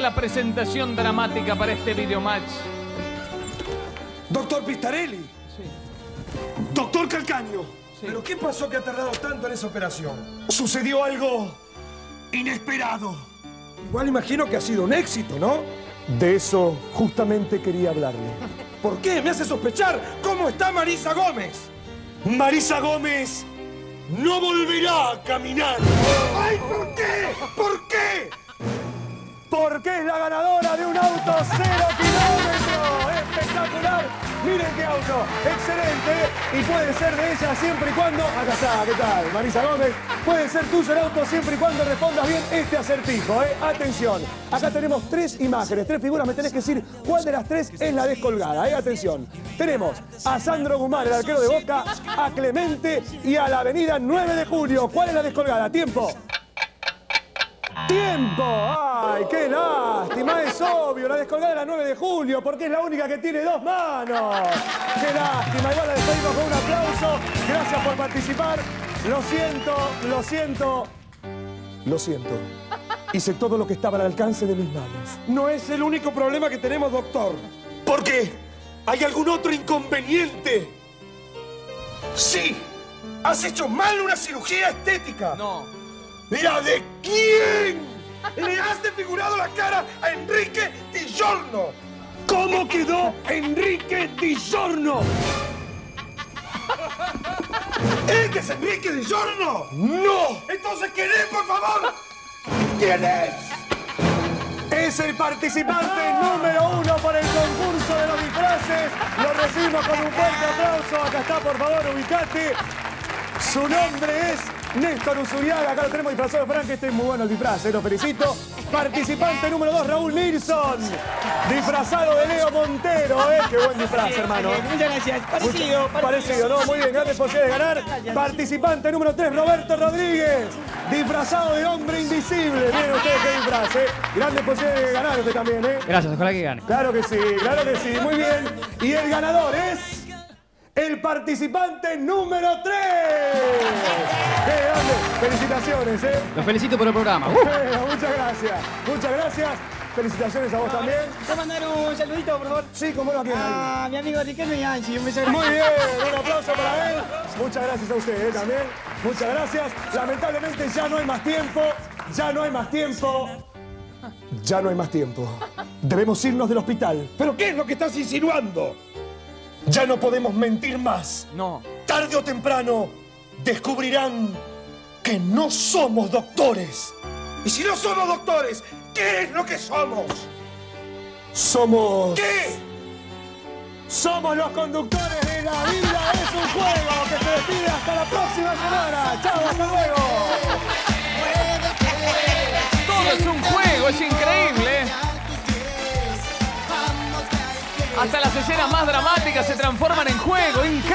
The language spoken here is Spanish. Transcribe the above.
la presentación dramática para este videomatch. Doctor Pistarelli. Sí. Doctor Calcaño. Sí. ¿Pero qué pasó que ha tardado tanto en esa operación? Sucedió algo inesperado. Igual imagino que ha sido un éxito, ¿no? De eso justamente quería hablarle. ¿Por qué? Me hace sospechar cómo está Marisa Gómez. Marisa Gómez no volverá a caminar. ¡Ay, ¿por qué? ¿Por qué? Porque es la ganadora de un auto 0 kilómetros. ¡Espectacular! Miren qué auto. Excelente. Y puede ser de ella siempre y cuando... Acá está, ¿qué tal? Marisa Gómez. Puede ser tuyo el auto siempre y cuando respondas bien este acertijo, ¿eh? Atención. Acá tenemos 3 imágenes, 3 figuras. Me tenés que decir cuál de las 3 es la descolgada, ¿eh? Atención. Tenemos a Sandro Guzmán, el arquero de Boca, a Clemente y a la avenida 9 de Julio. ¿Cuál es la descolgada? Tiempo. ¡Tiempo! ¡Ay, qué lástima! Es obvio, la descolgada de la 9 de julio, porque es la única que tiene 2 manos. ¡Qué lástima! Igual la despedimos con un aplauso. Gracias por participar. Lo siento, lo siento. Lo siento. Hice todo lo que estaba al alcance de mis manos. No es el único problema que tenemos, doctor. ¿Por qué? ¿Hay algún otro inconveniente? Sí, has hecho mal una cirugía estética. No. ¿La de quién? Le has desfigurado la cara a Enrique Di Giorno. ¿Cómo quedó Enrique Di Giorno? ¿Este es Enrique Di Giorno? ¡No! Entonces, ¿quién es, por favor? ¿Quién es? Es el participante número 1 por el concurso de los disfraces. Lo recibimos con un fuerte aplauso. Acá está, por favor, ubicate. Su nombre es Néstor Usuriaga. Acá lo tenemos disfrazado de Frank. Este es muy bueno el disfraz, lo felicito. Participante número 2, Raúl Nilsson. Disfrazado de Leo Montero, Qué buen disfraz, hermano. Muchas gracias. Parecido, ¿no? Muy bien, grandes posibilidades de ganar. Participante número 3, Roberto Rodríguez. Disfrazado de hombre invisible. Miren ustedes qué disfraz, Grandes posibilidades de ganar usted también, Gracias, ojalá que gane. Claro que sí, muy bien. Y el ganador es... el participante número 3. ¡Qué grande! Felicitaciones, Los felicito por el programa. Muchas gracias. Muchas gracias. Felicitaciones a vos también. ¿Puedo mandar un saludito, por favor? Sí, como no, aquí. A mi amigo Ricardo y Angie. Un beso Muy bien, un aplauso para él. Muchas gracias a ustedes también. Muchas gracias. Lamentablemente ya no hay más tiempo. Ya no hay más tiempo. Ya no hay más tiempo. Debemos irnos del hospital. ¿Pero qué es lo que estás insinuando? Ya no podemos mentir más. No. Tarde o temprano descubrirán que no somos doctores. Y si no somos doctores, ¿qué es lo que somos? Somos... ¿Qué? Somos los conductores de La Vida es un Juego, que se despide hasta la próxima semana. Chao, hasta luego. Todo es un juego, es increíble. Hasta las escenas más dramáticas se transforman en juego. Increíble.